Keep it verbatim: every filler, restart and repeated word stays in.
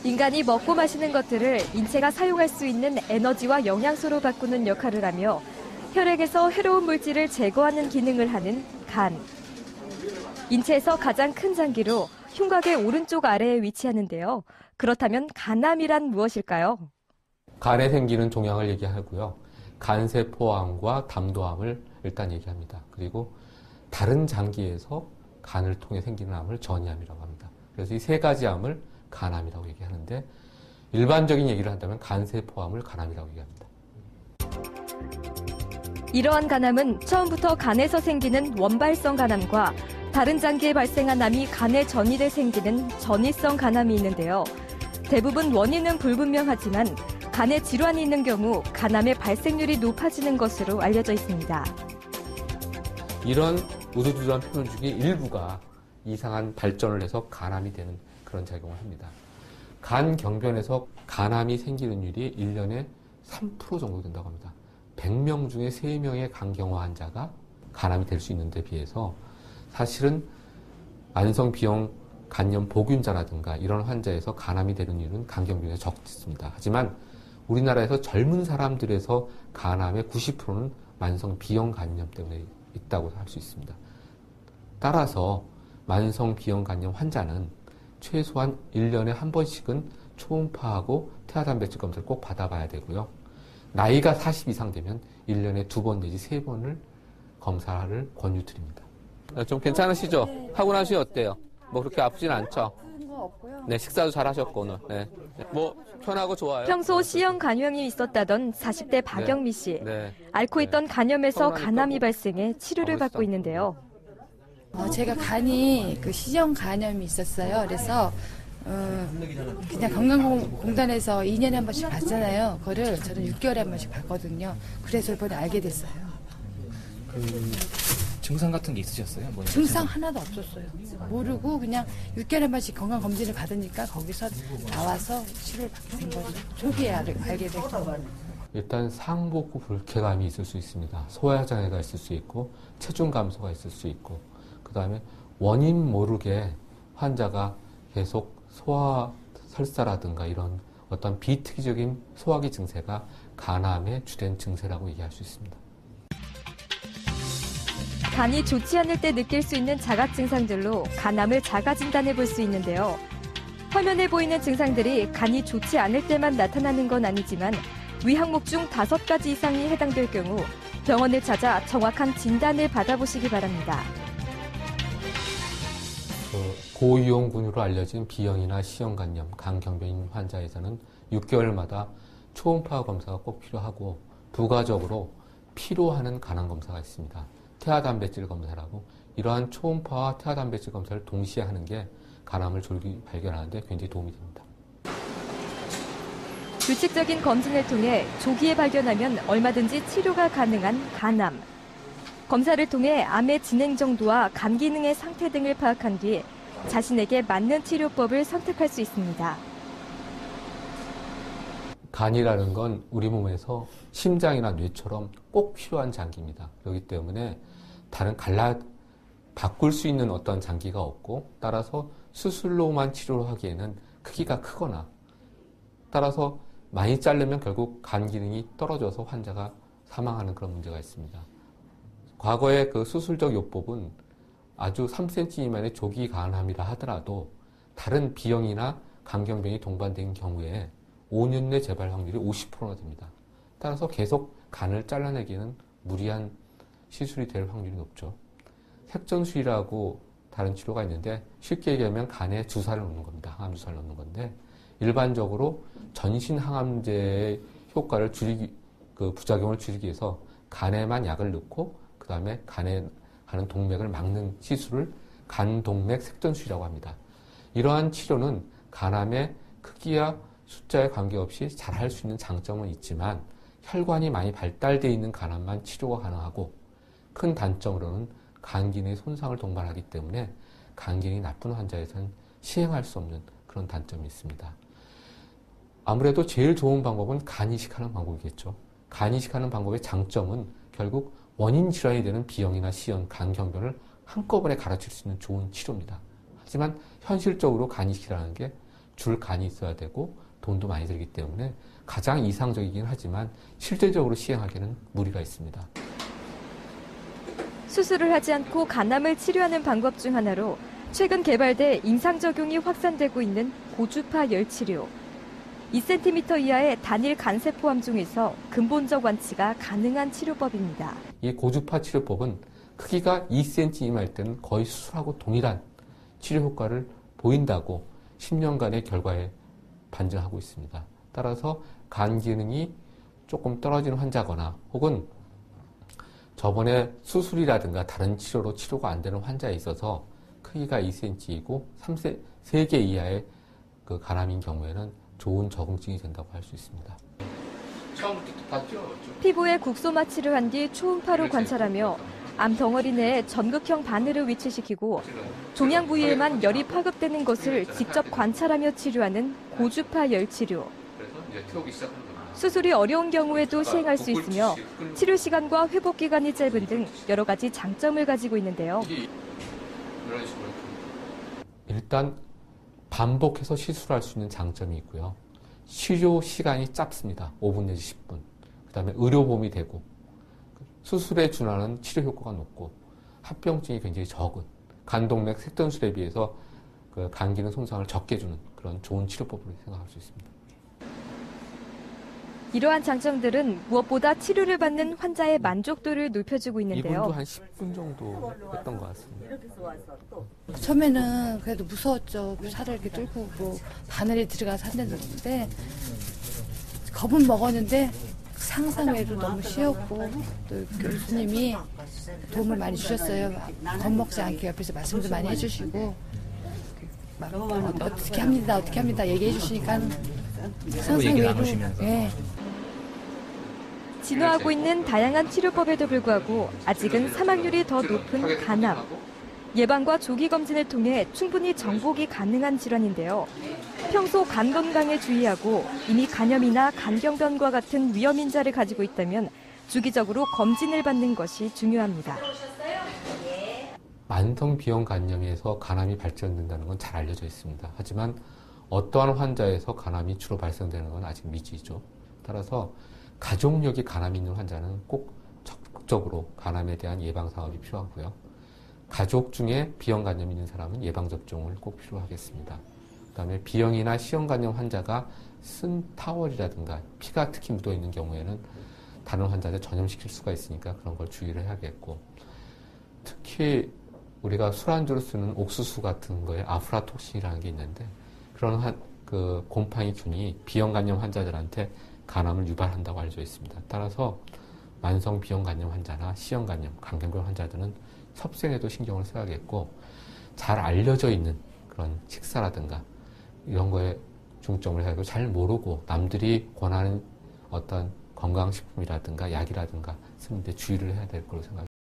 인간이 먹고 마시는 것들을 인체가 사용할 수 있는 에너지와 영양소로 바꾸는 역할을 하며 혈액에서 해로운 물질을 제거하는 기능을 하는 간. 인체에서 가장 큰 장기로 흉곽의 오른쪽 아래에 위치하는데요. 그렇다면 간암이란 무엇일까요? 간에 생기는 종양을 얘기하고요. 간세포암과 담도암을 일단 얘기합니다. 그리고 다른 장기에서 간을 통해 생기는 암을 전이암이라고 합니다. 그래서 이 세 가지 암을 간암이라고 얘기하는데 일반적인 얘기를 한다면 간세포암을 간암이라고 얘기합니다. 이러한 간암은 처음부터 간에서 생기는 원발성 간암과 다른 장기에 발생한 암이 간에 전이돼 생기는 전이성 간암이 있는데요. 대부분 원인은 불분명하지만 간에 질환이 있는 경우 간암의 발생률이 높아지는 것으로 알려져 있습니다. 이런 우두두두한 표현 중에 일부가 이상한 발전을 해서 간암이 되는 그런 작용을 합니다. 간 경변에서 간암이 생기는 일이 일 년에 삼 퍼센트 정도 된다고 합니다. 백 명 중에 세 명의 간경화 환자가 간암이 될 수 있는데 비해서 사실은 만성 B형 간염 보균자라든가 이런 환자에서 간암이 되는 일은 간경변에 적습니다. 하지만 우리나라에서 젊은 사람들에서 간암의 구십 퍼센트는 만성 B형 간염 때문에 있다고 할 수 있습니다. 따라서 만성 B형 간염 환자는 최소한 일 년에 한 번씩은 초음파하고 태아단백질 검사를 꼭 받아봐야 되고요. 나이가 사십 이상 되면 일 년에 두 번 내지 세 번을 검사를 권유드립니다. 좀 괜찮으시죠? 네. 하고 나시 어때요? 뭐 그렇게 아프진 않죠? 아픈 거 없고요. 네, 식사도 잘 하셨고 오늘. 네. 뭐 편하고 좋아요. 평소 C형 간염이 있었다던 사십 대 박영미 씨. 네. 네. 앓고 있던 네. 간염에서 간암이 뭐, 발생해 치료를 받고 있는데요. 어, 제가 간이 그 C형 간염이 있었어요. 그래서 어, 그냥 건강공단에서 이 년에 한 번씩 봤잖아요. 그거를 저는 육 개월에 한 번씩 봤거든요. 그래서 이번에 알게 됐어요. 그 증상 같은 게 있으셨어요? 뭐냐, 증상 하나도 없었어요. 모르고 그냥 육 개월에 한 번씩 건강검진을 받으니까 거기서 나와서 치료를 받게 된 거죠. 초기에 알, 알게 됐고. 일단 상복부 불쾌감이 있을 수 있습니다. 소화장애가 있을 수 있고 체중 감소가 있을 수 있고 그 다음에 원인 모르게 환자가 계속 소화 설사라든가 이런 어떤 비특이적인 소화기 증세가 간암의 주된 증세라고 얘기할 수 있습니다. 간이 좋지 않을 때 느낄 수 있는 자각 증상들로 간암을 자가 진단해 볼 수 있는데요. 화면에 보이는 증상들이 간이 좋지 않을 때만 나타나는 건 아니지만 위 항목 중 다섯 가지 이상이 해당될 경우 병원을 찾아 정확한 진단을 받아보시기 바랍니다. 그 고이용군으로 알려진 B형이나 C형 간염, 간경변인 환자에서는 육 개월마다 초음파 검사가 꼭 필요하고 부가적으로 필요하는 간암 검사가 있습니다. 태아단백질 검사라고 이러한 초음파와 태아단백질 검사를 동시에 하는 게 간암을 조기 발견하는 데 굉장히 도움이 됩니다. 규칙적인 검진을 통해 조기에 발견하면 얼마든지 치료가 가능한 간암. 검사를 통해 암의 진행 정도와 간 기능의 상태 등을 파악한 뒤 자신에게 맞는 치료법을 선택할 수 있습니다. 간이라는 건 우리 몸에서 심장이나 뇌처럼 꼭 필요한 장기입니다. 그렇기 때문에 다른 갈라 바꿀 수 있는 어떤 장기가 없고 따라서 수술로만 치료를 하기에는 크기가 크거나 따라서 많이 자르면 결국 간 기능이 떨어져서 환자가 사망하는 그런 문제가 있습니다. 과거의 그 수술적 요법은 아주 삼 센티미터 미만의 조기 간암이라 하더라도 다른 B형이나 간경변이 동반된 경우에 오 년 내 재발 확률이 오십 퍼센트나 됩니다. 따라서 계속 간을 잘라내기는 무리한 시술이 될 확률이 높죠. 색전수의라고 다른 치료가 있는데 쉽게 얘기하면 간에 주사를 놓는 겁니다. 항암 주사를 놓는 건데 일반적으로 전신 항암제의 효과를 줄이기, 그 부작용을 줄이기 위해서 간에만 약을 넣고 그 다음에 간에 가는 동맥을 막는 시술을 간동맥 색전수의라고 합니다. 이러한 치료는 간암의 크기와 숫자에 관계없이 잘 할 수 있는 장점은 있지만 혈관이 많이 발달되어 있는 간암만 치료가 가능하고 큰 단점으로는 간 기능의 손상을 동반하기 때문에 간 기능이 나쁜 환자에서는 시행할 수 없는 그런 단점이 있습니다. 아무래도 제일 좋은 방법은 간 이식하는 방법이겠죠. 간 이식하는 방법의 장점은 결국 원인 질환이 되는 B형이나 C형 간경변을 한꺼번에 갈아칠 수 있는 좋은 치료입니다. 하지만 현실적으로 간 이식이라는 게 줄 간이 있어야 되고 돈도 많이 들기 때문에 가장 이상적이긴 하지만 실제적으로 시행하기는 무리가 있습니다. 수술을 하지 않고 간암을 치료하는 방법 중 하나로 최근 개발돼 임상 적용이 확산되고 있는 고주파 열 치료. 이 센티미터 이하의 단일 간세포 함 중에서 근본적 완치가 가능한 치료법입니다. 이 고주파 치료법은 크기가 이 센티미터 이하일 때는 거의 수술하고 동일한 치료 효과를 보인다고 십 년간의 결과에 반증하고 있습니다. 따라서 간 기능이 조금 떨어지는 환자거나 혹은 저번에 수술이라든가 다른 치료로 치료가 안 되는 환자에 있어서 크기가 이 센티미터이고 세 개 이하의 그 간암인 경우에는 좋은 적응증이 된다고 할 수 있습니다. 처음부터 봤죠? 피부에 국소 마취를 한 뒤 초음파로 관찰하며 암 덩어리 내에 전극형 바늘을 위치시키고 종양 부위에만 열이 파급되는 것을 직접 관찰하며 치료하는 고주파 열 치료. 수술이 어려운 경우에도 시행할 수 있으며 치료 시간과 회복 기간이 짧은 등 여러 가지 장점을 가지고 있는데요. 일단 반복해서 시술할 수 있는 장점이 있고요. 치료 시간이 짧습니다. 오 분 내지 십 분. 그다음에 의료보험이 되고 수술에 준하는 치료 효과가 높고 합병증이 굉장히 적은 간동맥 색전술에 비해서 그 간 기능 손상을 적게 주는 그런 좋은 치료법으로 생각할 수 있습니다. 이러한 장점들은 무엇보다 치료를 받는 환자의 만족도를 높여주고 있는데요. 이분도 한 십 분 정도 했던 것 같습니다. 처음에는 그래도 무서웠죠. 살을 이렇게 뚫고 뭐 바늘이 들어가서 한다는데 겁은 먹었는데 상상 외로 너무 쉬웠고 또 교수님이 도움을 많이 주셨어요. 겁먹지 않게 옆에서 말씀도 많이 해주시고 막 어, 어떻게 합니다 어떻게 합니다 얘기해 주시니까 상상 외로 예. 진화하고 있는 다양한 치료법에도 불구하고 아직은 사망률이 더 높은 간암. 예방과 조기 검진을 통해 충분히 정복이 가능한 질환인데요. 평소 간 건강에 주의하고 이미 간염이나 간경변과 같은 위험 인자를 가지고 있다면 주기적으로 검진을 받는 것이 중요합니다. 만성 비형 간염에서 간암이 발전된다는 건 잘 알려져 있습니다. 하지만 어떠한 환자에서 간암이 주로 발생되는 건 아직 미지죠. 따라서 가족력이 간암이 있는 환자는 꼭 적극적으로 간암에 대한 예방 사업이 필요하고요. 가족 중에 비형 간염이 있는 사람은 예방 접종을 꼭 필요하겠습니다. 그다음에 비형이나 시형 간염 환자가 쓴 타월이라든가 피가 특히 묻어 있는 경우에는 다른 환자들 전염시킬 수가 있으니까 그런 걸 주의를 해야겠고, 특히 우리가 술안주로 쓰는 옥수수 같은 거에 아프라톡신이라는 게 있는데 그런 한, 그 곰팡이 균이 비형 간염 환자들한테 간암을 유발한다고 알려져 있습니다. 따라서 만성 비형 간염 환자나 시형 간염, 간경변 환자들은 섭생에도 신경을 써야겠고, 잘 알려져 있는 그런 식사라든가 이런 거에 중점을 해야 하고, 잘 모르고 남들이 권하는 어떤 건강식품이라든가 약이라든가 쓰는데 주의를 해야 될 거로 생각합니다.